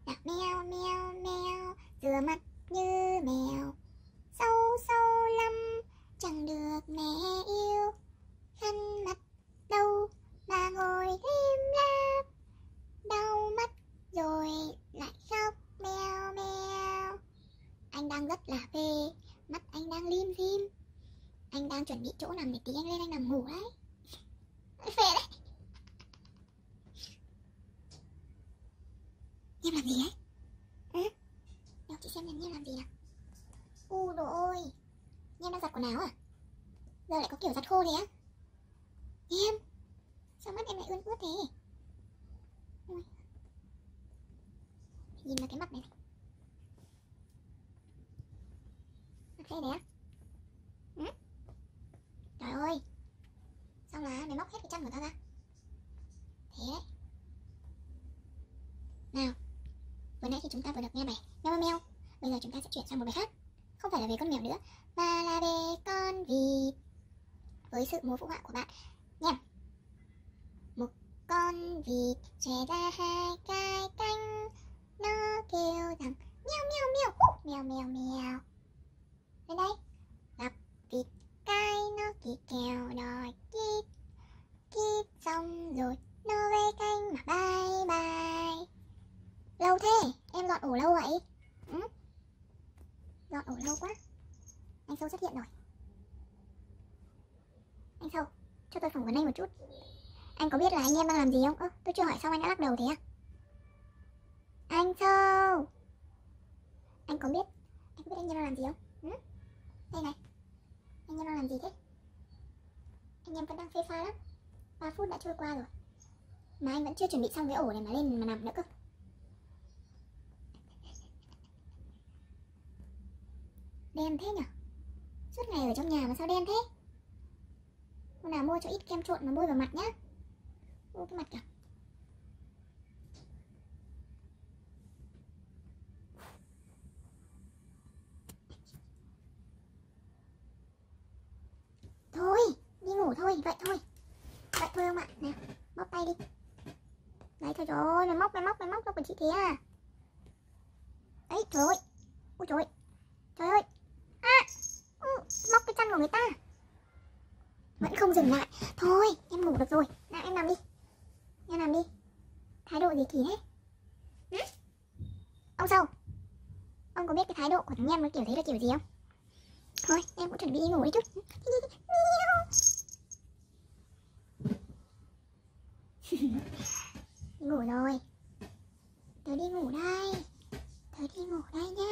Nào mèo mèo mèo, rửa mặt như mèo. Sâu sâu lắm, chẳng được mẹ yêu. Khăn mặt đâu mà ngồi im lặng, đau mắt rồi lại khóc mèo mèo. Anh đang rất là phê, mắt anh đang lim dim. Anh đang chuẩn bị chỗ nằm để tí anh lên anh nằm ngủ đấy. Phê đấy. Em làm gì đấy? Đâu chị xem em làm gì nào. Rồi ôi, em đang giặt quần áo à? Giờ lại có kiểu giặt khô thế á? Em, sao mắt em lại ươn ướt thế? Ôi. Nhìn vào cái mặt này này. Mặt thế đấy á? Trời ơi, sao là mày móc hết cái chân của tao ra? Thế đấy. Nào, vừa nãy thì chúng ta vừa được nghe bài meo meo. Bây giờ chúng ta sẽ chuyển sang một bài khác. Không phải là về con mèo nữa, mà là về con vịt. Với sự múa phụ họa của bạn nha. Một con vịt xòe ra hai cái cánh, nó kêu rằng meo meo meo, meo meo meo. Lên đây, gặp vịt cái nó kỳ kèo đòi kít. Kít xong rồi nó về cánh mà bye bye. Lâu thế, em dọn ổ lâu vậy? Dọn ổ lâu quá. Anh Sâu xuất hiện rồi. Anh Sâu, cho tôi phỏng vấn anh một chút. Anh có biết là anh em đang làm gì không? Tôi chưa hỏi xong anh đã lắc đầu thế à? Anh Sâu, anh có biết anh em đang làm gì không? Đây này, anh em đang làm gì thế? Anh em vẫn đang phê pha lắm. 3 phút đã trôi qua rồi mà anh vẫn chưa chuẩn bị xong cái ổ này mà lên mà nằm nữa cơ. Đen thế nhở? Suốt ngày ở trong nhà mà sao đen thế? Hôm nào mua cho ít kem trộn mà bôi vào mặt nhá. Ô cái mặt kìa. Thôi, đi ngủ thôi, vậy thôi. Vậy thôi không ạ? Nào, móc tay đi. Đấy thôi rồi, mày móc đâu còn chị thế à? Đấy, trời ơi. Ôi trời ơi. Trời ơi. Móc cái chân của người ta. Vẫn không dừng lại. Thôi, em ngủ được rồi. Nào em nằm đi. Em nằm đi. Thái độ gì kỳ thế? Ông Sâu, ông có biết cái thái độ của thằng em nó kiểu thế là kiểu gì không? Thôi, em cũng chuẩn bị đi ngủ đi chút. Ngủ rồi. Tớ đi ngủ đây. Tớ đi ngủ đây nhá.